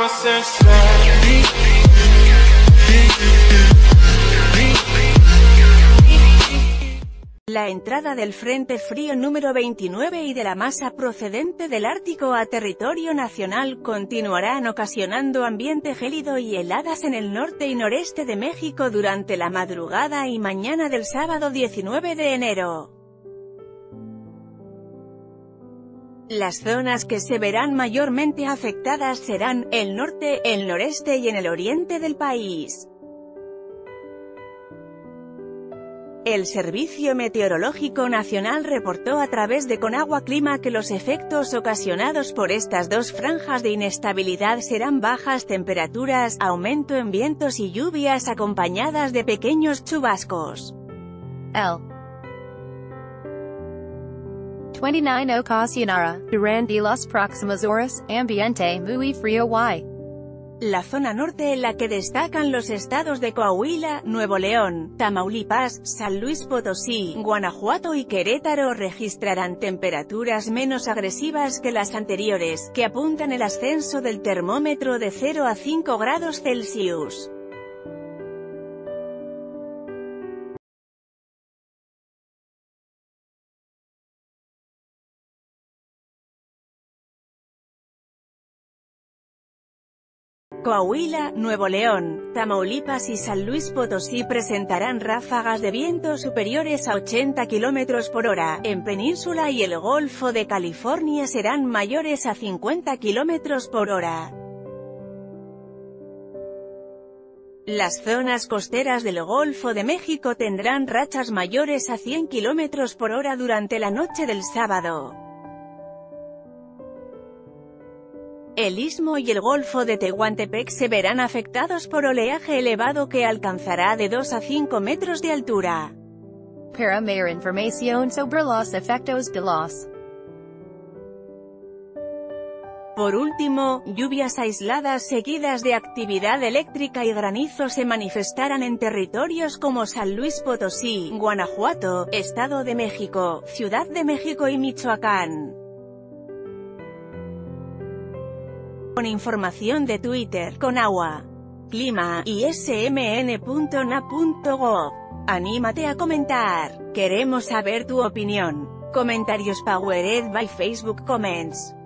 La entrada del Frente Frío número 29 y de la masa procedente del Ártico a territorio nacional continuarán ocasionando ambiente gélido y heladas en el norte y noreste de México durante la madrugada y mañana del sábado 19 de enero. Las zonas que se verán mayormente afectadas serán el norte, el noreste y en el oriente del país. El Servicio Meteorológico Nacional reportó a través de Conagua Clima que los efectos ocasionados por estas dos franjas de inestabilidad serán bajas temperaturas, aumento en vientos y lluvias acompañadas de pequeños chubascos. El 29 ocasionará, durante las próximas horas, ambiente muy frío y la zona norte en la que destacan los estados de Coahuila, Nuevo León, Tamaulipas, San Luis Potosí, Guanajuato y Querétaro registrarán temperaturas menos agresivas que las anteriores, que apuntan el ascenso del termómetro de 0 a 5 grados Celsius. Coahuila, Nuevo León, Tamaulipas y San Luis Potosí presentarán ráfagas de viento superiores a 80 km por hora, en Península y el Golfo de California serán mayores a 50 km por hora. Las zonas costeras del Golfo de México tendrán rachas mayores a 100 km por hora durante la noche del sábado. El Istmo y el Golfo de Tehuantepec se verán afectados por oleaje elevado que alcanzará de 2 a 5 metros de altura. Para mayor información sobre los efectos de los. Por último, lluvias aisladas seguidas de actividad eléctrica y granizo se manifestarán en territorios como San Luis Potosí, Guanajuato, Estado de México, Ciudad de México y Michoacán. Con información de Twitter, Conagua Clima y smn.na.gov. Anímate a comentar. Queremos saber tu opinión. Comentarios powered by Facebook Comments.